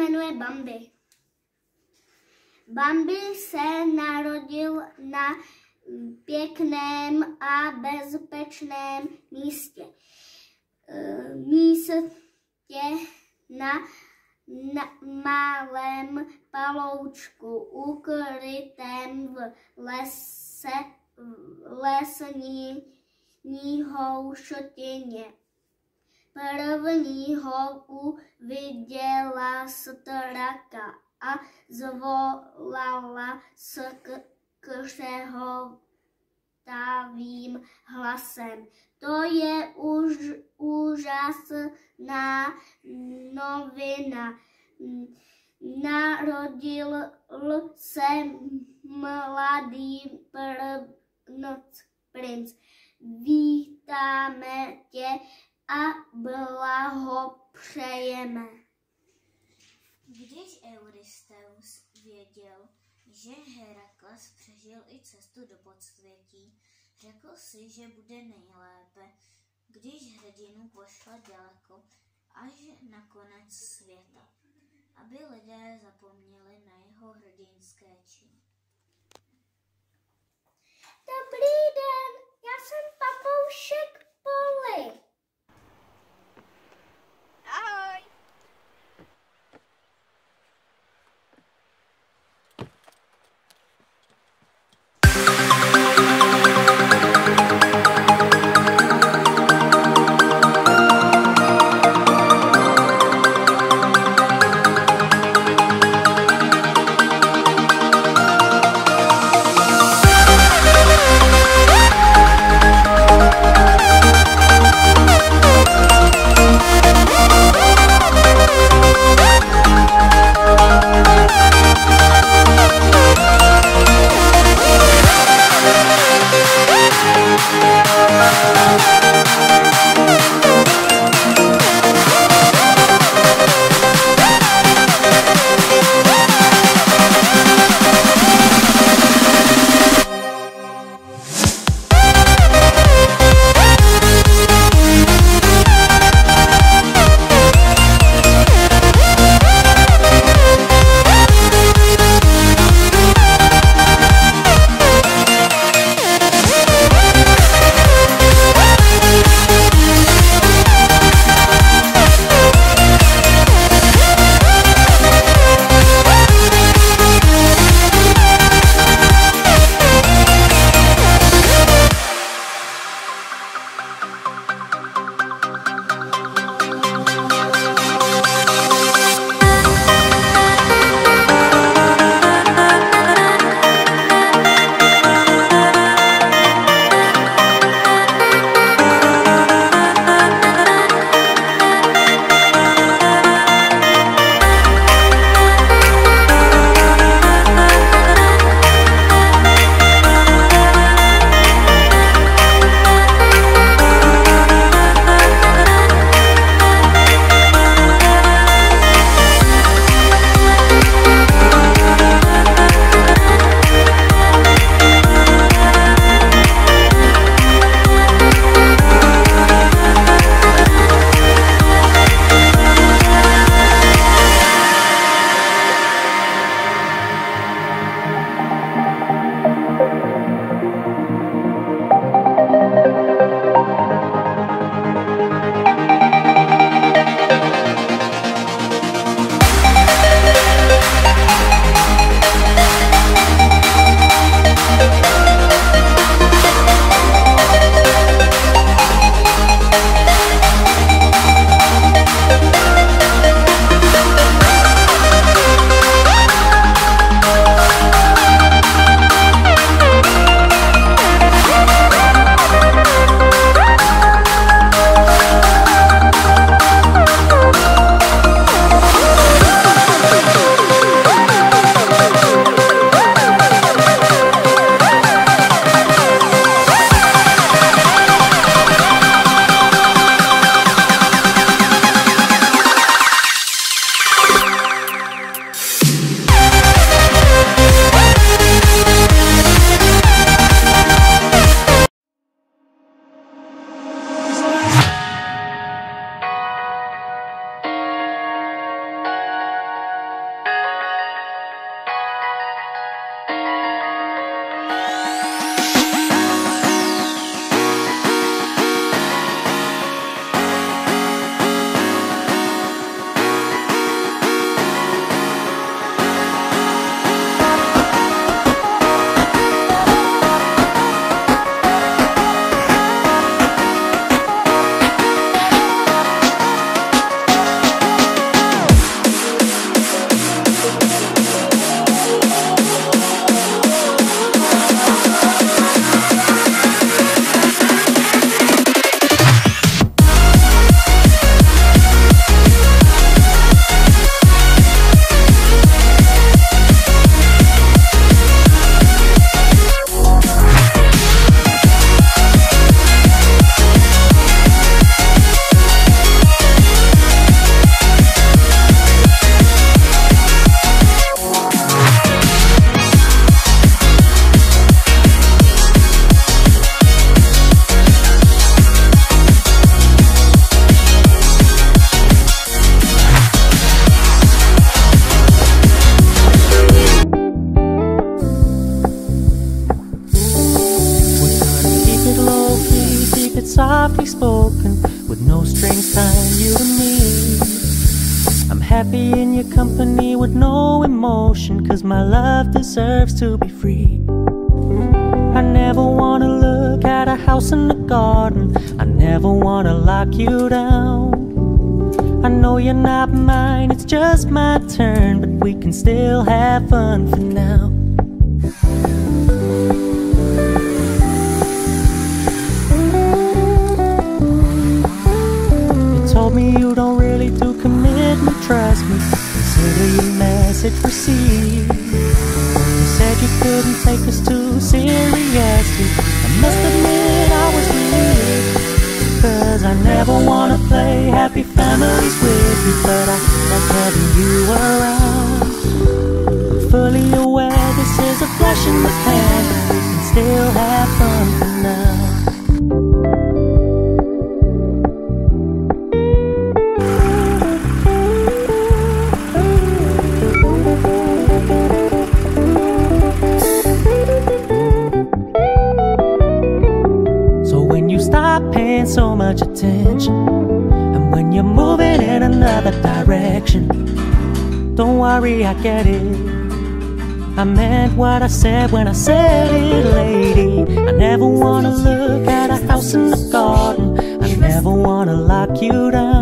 jmenuje Bambi. Bambi se narodil na pěkném a bezpečném místě. Na malém paloučku, ukrytém v lesní houštině. Prvního uviděla straka a zvolala s křehotavým hlasem. To je úžasná novina. Narodil se mladý princ. Vítáme tě a blahopřejeme. Když Eurystheus věděl, že Herakles přežil i cestu do podsvětí, řekl si, že bude nejlépe, když hrdinu pošle daleko až na konec světa, aby lidé zapomněli na jeho hrdinské činy. Dobrý den, já jsem papoušek Polly. Ahoj. softly spoken, with no strings tying you to me. I'm happy in your company with no emotion, 'cause my love deserves to be free. I never wanna look at a house in the garden, I never wanna lock you down. I know you're not mine, it's just my turn, but we can still have fun for now. You told me you don't really do commitment, trust me, consider your message received. You said you couldn't take us too seriously, I must admit I was relieved, 'cause I never wanna play happy families with you, but I like having you around. I'm fully aware this is a flash in the pan, but we can still have fun for now. Stop paying so much attention, and when you're moving in another direction, don't worry, I get it. I meant what I said when I said it, lady. I never wanna look at a house in the garden, I never wanna lock you down.